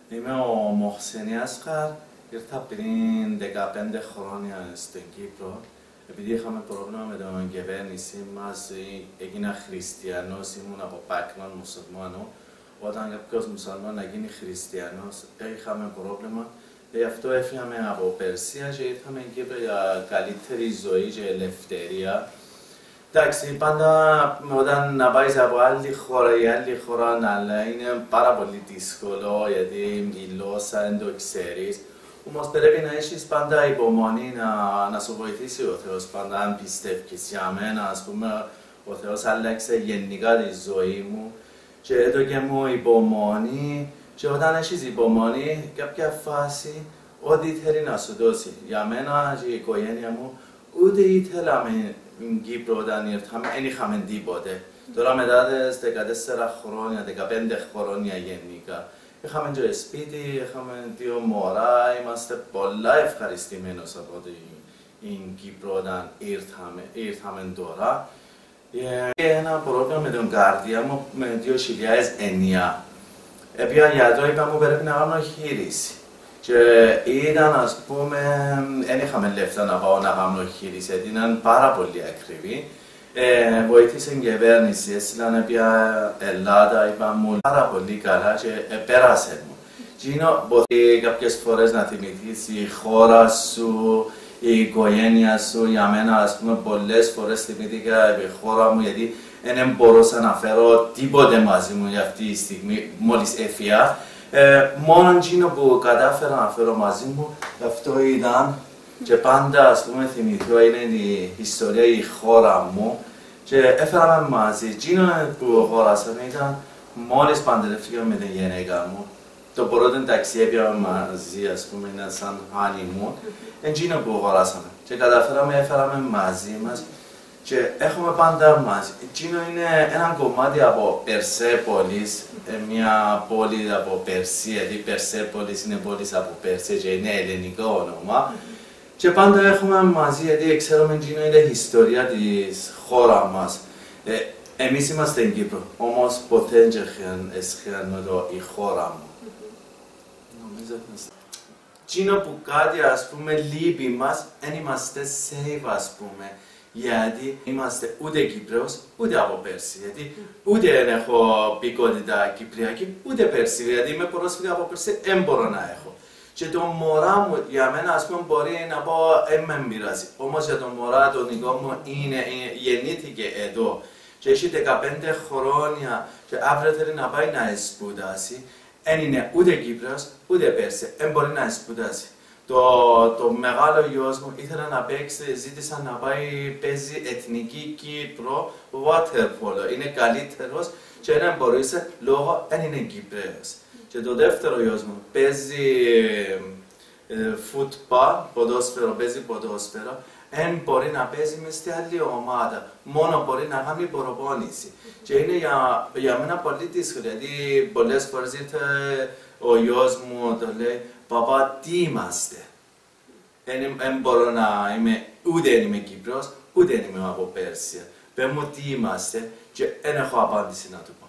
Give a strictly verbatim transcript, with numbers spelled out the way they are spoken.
Είμαι ο Μοχσενή Ασχάρ, ήρθα πριν δεκαπέντε χρόνια στην Κύπρο. Επειδή είχαμε πρόβλημα με την κυβέρνηση μας, έγινα χριστιανός, ήμουν από background μουσουλμάνο. Όταν κάποιος μουσουλμάνος να γίνει χριστιανός, είχαμε πρόβλημα. Γι' αυτό έφυγαμε από Περσία και ήρθαμε στην Κύπρο για καλύτερη ζωή και ελευθερία. Εντάξει, πάντα όταν να πάει από άλλη χώρα ή άλλη χώρα, αλλά είναι πάρα πολύ δύσκολο γιατί η γλώσσα δεν το ξέρεις. Όμως πρέπει να έχεις πάντα υπομονή να, να σου βοηθήσει ο Θεός πάντα, αν πιστεύεις. Για μένα, ας πούμε, ο Θεός άλλαξε γενικά τη ζωή μου και έδωκε μου υπομονή. Και όταν έχεις υπομονή, κάποια φάση, ό,τι θέλει να σου δώσει. Για μένα και η οικογένεια μου, ούτε ήθελαμε στην Κύπρο όταν ήρθαμε, δεν είχαμε τίποτε. Τώρα μετά τις δεκατέσσερα χρόνια, δεκαπέντε χρόνια γενικά, είχαμε και σπίτι, είχαμε δύο μωρά, είμαστε πολλά ευχαριστημένοι από την Κύπρο όταν ήρθαμε, ήρθαμε τώρα. Και ένα πρόβλημα με την καρδιά μου με δύο χιλιάδες εννιά. Έπια γιατρό, είπα μου πρέπει να κάνω χείριση. Και ήταν, ας πούμε, δεν είχαμε λεφτά να πάω να κάνω χείριση, γιατί ήταν πάρα πολύ ακριβή. Ε, βοήθησε η κυβέρνηση, έστειλαν πια Ελλάδα, είπα μου πάρα πολύ καλά και ε, πέρασε μου. Και είναι μπορεί κάποιες φορές να θυμηθείς η χώρα σου, η οικογένεια σου. Για μένα, ας πούμε, πολλές φορές θυμήθηκα η χώρα μου, γιατί δεν μπορούσα να φέρω τίποτε μαζί μου για αυτή τη στιγμή, μόλις έφυγα. Ε, μόνο εκείνο που κατάφερα να φέρω μαζί μου, αυτό ήταν και πάντα, ας πούμε, θυμηθώ, είναι η ιστορία, η χώρα μου και έφεραμε μαζί. Εκείνο που χωράσαμε ήταν μόλις παντρεύτηκα με την γυναίκα μου. Το πρώτο ταξίδι μαζί, ας πούμε, ήταν σαν honeymoon. Εκείνο που χωράσαμε και καταφέραμε, έφεραμε μαζί μας και έχουμε πάντα μαζί. Εκείνο είναι ένα κομμάτι από Περσέπολης, μια πόλη από Περσία, γιατί Περσέπολης είναι πόλη από Περσία και είναι ελληνικό όνομα. Και πάντα έχουμε μαζί, γιατί ξέρουμε εκείνο είναι η ιστορία της χώρας μας. Ε, εμείς είμαστε στην Κύπρο, όμως ποτέ δεν σχεδόν η χώρα μου. Εκείνο που κάτι, ας πούμε, λείπει μας, δεν είμαστε safe, ας πούμε. Γιατί είμαστε ούτε Κύπρος, ούτε από Πέρση. Γιατί ούτε δεν έχω πικότητα κυπριακή, ούτε Πέρση. Γιατί είμαι πρόσφυγα από Πέρση, δεν μπορώ να έχω. Και το μωρά μου, για μένα, ας πούμε, μπορεί να πω, δεν με πειράζει. Όμως για το μωρά, το δικό μου, είναι, είναι, γεννήθηκε εδώ. Και έχει δεκαπέντε χρόνια και αύριο θέλει να πάει να σπουδάσει. Δεν είναι ούτε Κύπρος, ούτε Πέρση. Δεν μπορεί να σπουδάσει. Το, το μεγάλο γιος μου ήθελε να παίξει, ζήτησα να πάει παίζει εθνική Κύπρο water polo. Είναι καλύτερος και δεν μπορούσε λόγω δεν είναι Κυπρέος. Και το δεύτερο γιος μου παίζει ε, football, ποδόσφαιρο, παίζει ποδόσφαιρο. Δεν μπορεί να παίζει μες στη άλλη ομάδα, μόνο μπορεί να κάνει προπόνηση. Και είναι για, για μένα πολύ δύσκολο, γιατί πολλές φορές ήρθε ο γιος μου, το λέει, «Παπά, τι είμαστε?» Δεν μπορώ να είμαι, ούτε είμαι Κύπρος, ούτε είμαι από Πέρσια. Πες μου τι είμαστε και δεν έχω απάντηση να του πω.